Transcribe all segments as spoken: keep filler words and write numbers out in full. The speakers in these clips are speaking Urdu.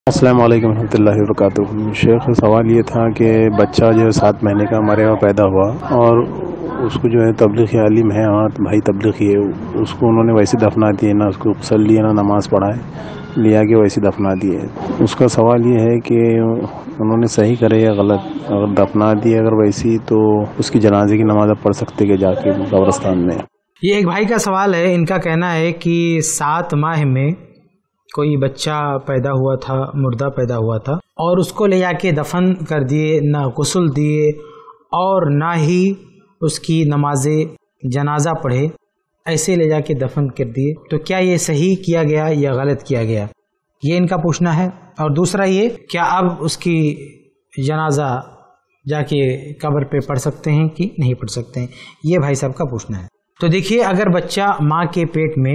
السلام علیکم ورحمۃ اللہ وبرکاتہ۔ شیخ سوال یہ تھا کہ بچہ جو ہے سات مہینے کا ہمارے یہاں پیدا ہوا اور اس کو جو ہے تبلیغی عالم ہے، ہاں بھائی تبلیغی ہے، اس کو انہوں نے ویسے دفنا دیے، نہ اس کو غسل لیا نہ نماز پڑھائے، لیا کے ویسے دفنا دیے۔ اس کا سوال یہ ہے کہ انہوں نے صحیح کرے یا غلط؟ اگر دفنا دیے اگر ویسی تو اس کی جنازے کی نماز اب پڑھ سکتے کہ جا کے قبرستان میں؟ یہ ایک بھائی کا سوال ہے۔ ان کا کہنا ہے کہ سات ماہ میں کوئی بچہ پیدا ہوا تھا، مردہ پیدا ہوا تھا، اور اس کو لے جا کے دفن کر دیے، نہ غسل دیے اور نہ ہی اس کی نماز جنازہ پڑھے، ایسے لے جا کے دفن کر دیے، تو کیا یہ صحیح کیا گیا یا غلط کیا گیا؟ یہ ان کا پوچھنا ہے۔ اور دوسرا یہ، کیا اب اس کی جنازہ جا کے قبر پہ پڑھ سکتے ہیں کہ نہیں پڑھ سکتے ہیں؟ یہ بھائی صاحب کا پوچھنا ہے۔ تو دیکھیے، اگر بچہ ماں کے پیٹ میں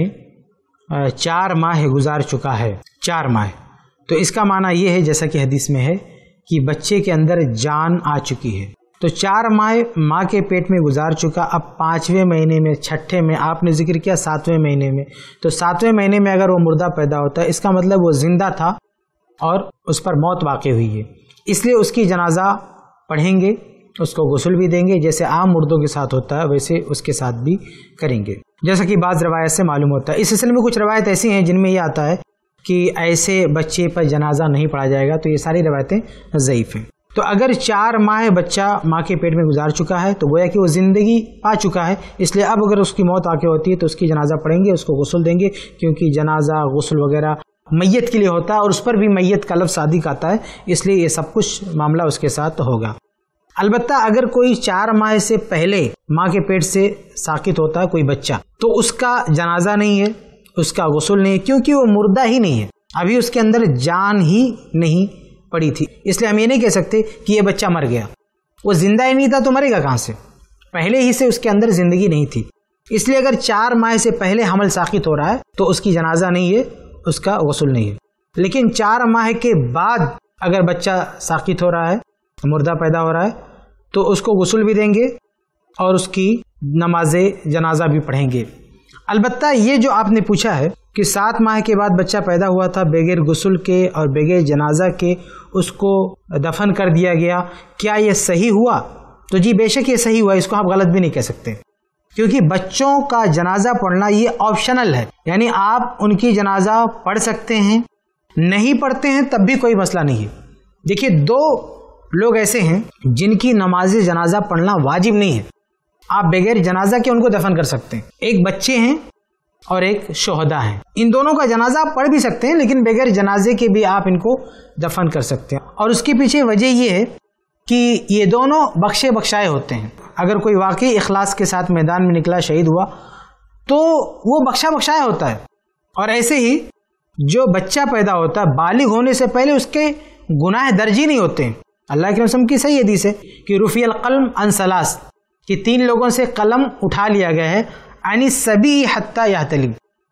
چار ماہ گزار چکا ہے، چار ماہ، تو اس کا معنی یہ ہے، جیسا کہ حدیث میں ہے، کہ بچے کے اندر جان آ چکی ہے۔ تو چار ماہ ماں کے پیٹ میں گزار چکا، اب پانچویں مہینے میں، چھٹے میں، آپ نے ذکر کیا ساتویں مہینے میں، تو ساتویں مہینے میں اگر وہ مردہ پیدا ہوتا ہے، اس کا مطلب وہ زندہ تھا اور اس پر موت واقع ہوئی ہے، اس لیے اس کی جنازہ پڑھیں گے، اس کو غسل بھی دیں گے، جیسے عام مردوں کے ساتھ ہوتا ہے ویسے اس کے ساتھ بھی کریں گے، جیسا کہ بعض روایت سے معلوم ہوتا ہے۔ اس سلسلے میں کچھ روایت ایسی ہیں جن میں یہ آتا ہے کہ ایسے بچے پر جنازہ نہیں پڑھا جائے گا، تو یہ ساری روایتیں ضعیف ہیں۔ تو اگر چار ماہ بچہ ماں کے پیٹ میں گزار چکا ہے تو گویا کہ وہ زندگی پا چکا ہے، اس لیے اب اگر اس کی موت واقع ہوتی ہے تو اس کی جنازہ پڑھیں گے، اس کو غسل دیں گے، کیونکہ جنازہ غسل وغیرہ میت کے لیے ہوتا ہے اور اس پر بھی میت کا لفظ صادق آتا ہے، اس لیے یہ سب کچھ معاملہ اس کے ساتھ ہوگا۔ البتہ اگر کوئی چار ماہ سے پہلے ماں کے پیٹ سے ساقط ہوتا ہے کوئی بچہ، تو اس کا جنازہ نہیں ہے، اس کا غسل نہیں ہے، کیونکہ وہ مردہ ہی نہیں ہے، ابھی اس کے اندر جان ہی نہیں پڑی تھی، اس لیے ہم یہ نہیں کہہ سکتے کہ یہ بچہ مر گیا۔ وہ زندہ ہی نہیں تھا تو مرے گا کہاں سے؟ پہلے ہی سے اس کے اندر زندگی نہیں تھی، اس لیے اگر چار ماہ سے پہلے حمل ساقط ہو رہا ہے تو اس کی جنازہ نہیں ہے، اس کا غسل نہیں ہے۔ لیکن چار ماہ کے بعد اگر بچہ ساقط ہو رہا ہے، مردہ پیدا ہو رہا ہے، تو اس کو غسل بھی دیں گے اور اس کی نماز جنازہ بھی پڑھیں گے۔ البتہ یہ جو آپ نے پوچھا ہے کہ سات ماہ کے بعد بچہ پیدا ہوا تھا، بغیر غسل کے اور بغیر جنازہ کے اس کو دفن کر دیا گیا، کیا یہ صحیح ہوا؟ تو جی بے شک یہ صحیح ہوا، اس کو آپ غلط بھی نہیں کہہ سکتے، کیونکہ بچوں کا جنازہ پڑھنا یہ آپشنل ہے، یعنی آپ ان کی جنازہ پڑھ سکتے ہیں، نہیں پڑھتے ہیں تب بھی کوئی مسئلہ نہیں ہے۔ دیکھیے، دو لوگ ایسے ہیں جن کی نماز جنازہ پڑھنا واجب نہیں ہے، آپ بغیر جنازہ کے ان کو دفن کر سکتے ہیں۔ ایک بچے ہیں اور ایک شہداء ہیں، ان دونوں کا جنازہ آپ پڑھ بھی سکتے ہیں، لیکن بغیر جنازے کے بھی آپ ان کو دفن کر سکتے ہیں۔ اور اس کے پیچھے وجہ یہ ہے کہ یہ دونوں بخشے بخشائے ہوتے ہیں۔ اگر کوئی واقعی اخلاص کے ساتھ میدان میں نکلا، شہید ہوا، تو وہ بخشا بخشایا ہوتا ہے۔ اور ایسے ہی جو بچہ پیدا ہوتا ہے، بالغ ہونے سے پہلے اس کے گناہ درج ہی نہیں ہوتے ہیں۔ اللہ کے رسول کی صحیح حدیث ہے کہ رفع القلم عن ثلاث، کہ تین لوگوں سے قلم اٹھا لیا گیا ہے، عن الصبی حتی یحتلم،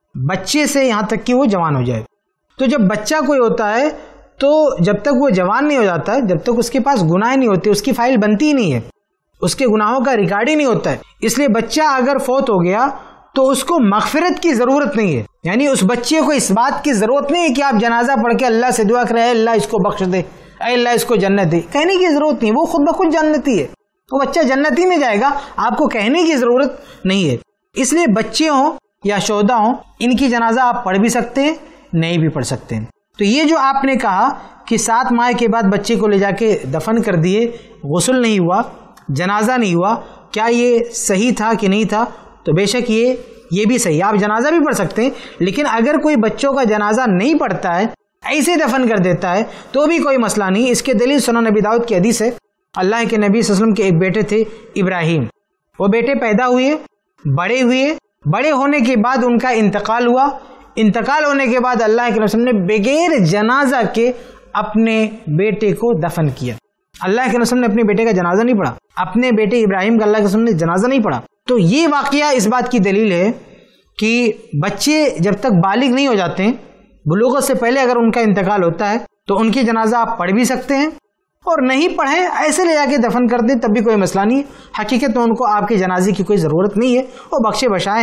بچے سے یہاں تک کہ وہ جوان ہو جائے۔ تو جب بچہ کوئی ہوتا ہے تو جب تک وہ جوان نہیں ہو جاتا ہے، جب تک اس کے پاس گناہ نہیں ہوتے، اس کی فائل بنتی ہی نہیں ہے، اس کے گناہوں کا ریکارڈ ہی نہیں ہوتا ہے۔ اس لیے بچہ اگر فوت ہو گیا تو اس کو مغفرت کی ضرورت نہیں ہے، یعنی اس بچے کو اس بات کی ضرورت نہیں ہے کہ آپ جنازہ پڑھ کے اللہ سے دعا کریں، اے اللہ اس کو بخش دے، اے اللہ اس کو جنت دے، کہنے کی ضرورت نہیں، وہ خود بخود جنتی ہے، وہ بچہ جنتی میں جائے گا، آپ کو کہنے کی ضرورت نہیں ہے۔ اس لیے بچے ہوں یا شہداء ہوں، ان کی جنازہ آپ پڑھ بھی سکتے ہیں، نہیں بھی پڑھ سکتے ہیں۔ تو یہ جو آپ نے کہا کہ سات ماہ کے بعد بچے کو لے جا کے دفن کر دیے، غسل نہیں ہوا، جنازہ نہیں ہوا، کیا یہ صحیح تھا کہ نہیں تھا؟ تو بے شک یہ یہ بھی صحیح، آپ جنازہ بھی پڑھ سکتے ہیں، لیکن اگر کوئی بچوں کا جنازہ نہیں پڑھتا ہے، ایسے دفن کر دیتا ہے، تو بھی کوئی مسئلہ نہیں۔ اس کے دلیل سنن نبی داؤد کی حدیث ہے، اللہ کے نبی صلی اللہ علیہ وسلم کے ایک بیٹے تھے ابراہیم، وہ بیٹے پیدا ہوئے، بڑے ہوئے، بڑے ہونے کے بعد ان کا انتقال ہوا، انتقال ہونے کے بعد اللہ کے رسول نے بغیر جنازہ کے اپنے بیٹے کو دفن کیا۔ اللہ کے رسول نے اپنے بیٹے کا جنازہ نہیں پڑھا، اپنے بیٹے ابراہیم کا اللہ کے رسول نے جنازہ نہیں پڑھا۔ تو یہ واقعہ اس بات کی دلیل ہے کہ بچے جب تک بالغ نہیں ہو جاتے ہیں، بلوغت سے پہلے اگر ان کا انتقال ہوتا ہے تو ان کی جنازہ آپ پڑھ بھی سکتے ہیں، اور نہیں پڑھیں ایسے لے جا کے دفن کر دیں تب بھی کوئی مسئلہ نہیں ہے۔ حقیقت میں ان کو آپ کے جنازے کی کوئی ضرورت نہیں ہے، وہ بخشے بشائے ہیں،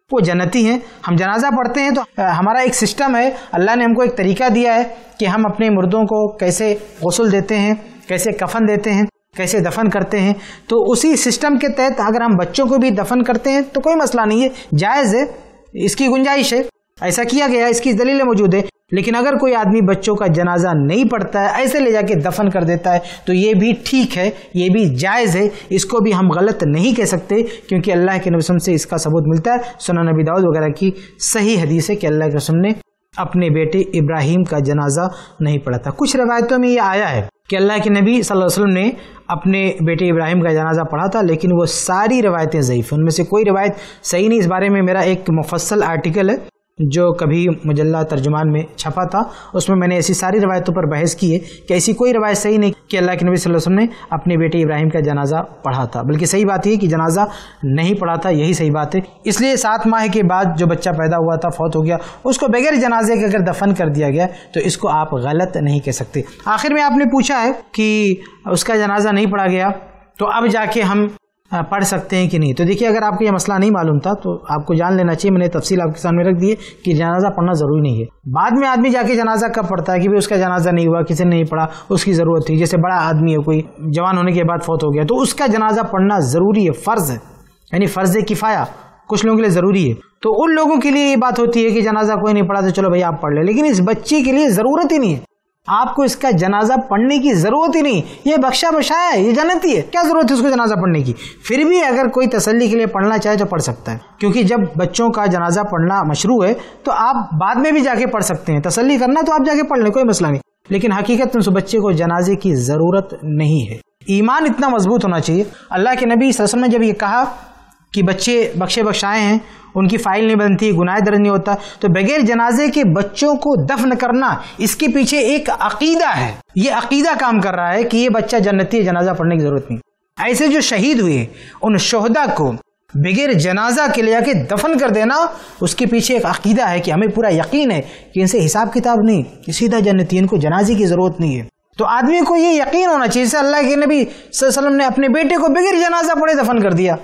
وہ جنتی ہیں. ہم جنازہ پڑھتے ہیں تو ہمارا ایک سسٹم ہے, اللہ نے ہم کو ایک طریقہ دیا ہے کہ ہم اپنے مردوں کو کیسے غسل دیتے ہیں, کیسے کفن دیتے ہیں, کیسے دفن کرتے ہیں. تو اسی سسٹم کے تحت اگر ہم بچوں کو بھی دفن کرتے ہیں تو کوئی مسئلہ نہیں ہے, جائز ہے, اس کی گنجائش ہے, ایسا کیا گیا ہے, اس کی دلیلیں موجود ہے. لیکن اگر کوئی آدمی بچوں کا جنازہ نہیں پڑھتا ہے, ایسے لے جا کے دفن کر دیتا ہے, تو یہ بھی ٹھیک ہے, یہ بھی جائز ہے, اس کو بھی ہم غلط نہیں کہہ سکتے, کیونکہ اللہ کے نبی صلی اللہ علیہ وسلم سے اس کا ثبوت ملتا ہے. سنن نبی داؤد وغیرہ کی صحیح حدیث ہے کہ اللہ کے رسول نے اپنے بیٹے ابراہیم کا جنازہ نہیں پڑھا تھا. کچھ روایتوں میں یہ آیا ہے کہ اللہ کے نبی صلی اللہ علیہ وسلم نے اپنے بیٹے ابراہیم کا جنازہ پڑھا تھا, لیکن وہ ساری روایتیں ضعیف ہیں, ان میں سے کوئی روایت صحیح نہیں. اس بارے میں میرا ایک مفصل آرٹیکل ہے جو کبھی مجلہ ترجمان میں چھپا تھا, اس میں میں نے ایسی ساری روایتوں پر بحث کی ہے کہ ایسی کوئی روایت صحیح نہیں کہ اللہ کے نبی صلی اللہ علیہ وسلم نے اپنے بیٹے ابراہیم کا جنازہ پڑھا تھا, بلکہ صحیح بات یہ کہ جنازہ نہیں پڑھا تھا, یہی صحیح بات ہے. اس لیے سات ماہ کے بعد جو بچہ پیدا ہوا تھا, فوت ہو گیا, اس کو بغیر جنازے کے اگر دفن کر دیا گیا تو اس کو آپ غلط نہیں کہہ سکتے. آخر میں آپ نے پوچھا ہے کہ اس کا جنازہ نہیں پڑھا گیا تو اب جا کے ہم پڑھ سکتے ہیں کہ نہیں. تو دیکھیے, اگر آپ کو یہ مسئلہ نہیں معلوم تھا تو آپ کو جان لینا چاہیے, میں نے تفصیل آپ کے سامنے رکھ دی ہے کہ جنازہ پڑھنا ضروری نہیں ہے. بعد میں آدمی جا کے جنازہ کب پڑھتا ہے کہ بھی اس کا جنازہ نہیں ہوا, کسی نے نہیں پڑھا, اس کی ضرورت تھی, جیسے بڑا آدمی ہے, کوئی جوان ہونے کے بعد فوت ہو گیا, تو اس کا جنازہ پڑھنا ضروری ہے, فرض ہے, یعنی فرض کفایہ, کچھ لوگوں کے لیے ضروری ہے. تو ان لوگوں کے لیے یہ بات ہوتی ہے کہ جنازہ کوئی نہیں پڑھا تو چلو بھائی آپ پڑھ لیں, لیکن اس بچے کے لیے ضرورت ہی نہیں ہے, آپ کو اس کا جنازہ پڑھنے کی ضرورت ہی نہیں. یہ بخشا بشایا ہے, یہ جنتی ہے, کیا ضرورت ہے اس کو جنازہ پڑھنے کی. پھر بھی اگر کوئی تسلی کے لیے پڑھنا چاہے تو پڑھ سکتا ہے, کیونکہ جب بچوں کا جنازہ پڑھنا مشروع ہے تو آپ بعد میں بھی جا کے پڑھ سکتے ہیں. تسلی کرنا تو آپ جا کے پڑھ لیں, کوئی مسئلہ نہیں. لیکن حقیقت میں اس بچے کو جنازے کی ضرورت نہیں ہے. ایمان اتنا مضبوط ہونا چاہیے. اللہ کے نبی صلی اللہ علیہ وسلم نے جب یہ کہا کہ بچے بخشے بخشائے ہیں, ان کی فائل نہیں بنتی, گناہ درج نہیں ہوتا, تو بغیر جنازے کے بچوں کو دفن کرنا, اس کے پیچھے ایک عقیدہ ہے. یہ عقیدہ کام کر رہا ہے کہ یہ بچہ جنتی ہے, جنازہ پڑھنے کی ضرورت نہیں. ایسے جو شہید ہوئے ان شہداء کو بغیر جنازہ کے لے کے دفن کر دینا, اس کے پیچھے ایک عقیدہ ہے کہ ہمیں پورا یقین ہے کہ ان سے حساب کتاب نہیں, سیدھا جنتی, ان کو جنازے کی ضرورت نہیں ہے. تو آدمی کو یہ یقین ہونا چاہیے, جیسے اللہ کے نبی صلی اللہ علیہ وسلم نے اپنے بیٹے کو بغیر جنازہ پڑھے دفن کر دیا,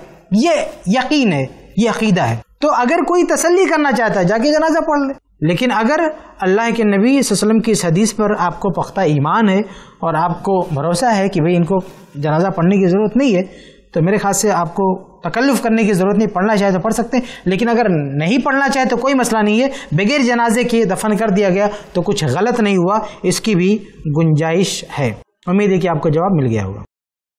یہ یقین ہے, یہ عقیدہ ہے. تو اگر کوئی تسلی کرنا چاہتا ہے جا کے جنازہ پڑھ لے. لیکن اگر اللہ کے نبی صلی اللہ علیہ وسلم کی اس حدیث پر آپ کو پختہ ایمان ہے اور آپ کو بھروسہ ہے کہ بھئی ان کو جنازہ پڑھنے کی ضرورت نہیں ہے, تو میرے خیال سے آپ کو تکلف کرنے کی ضرورت نہیں. پڑھنا چاہے تو پڑھ سکتے ہیں, لیکن اگر نہیں پڑھنا چاہے تو کوئی مسئلہ نہیں ہے. بغیر جنازے کے دفن کر دیا گیا تو کچھ غلط نہیں ہوا, اس کی بھی گنجائش ہے. امید ہے کہ آپ کو جواب مل گیا ہوگا.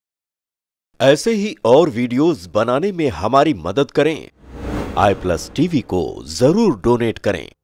ایسے ہی اور ویڈیوز بنانے میں ہماری مدد کریں. آئی پلس ٹی وی کو ضرور ڈونیٹ کریں.